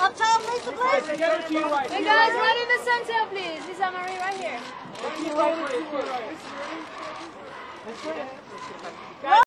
Up top, Lisa, please. Hey guys, right in the center, please. Lisa Marie, right here. Right.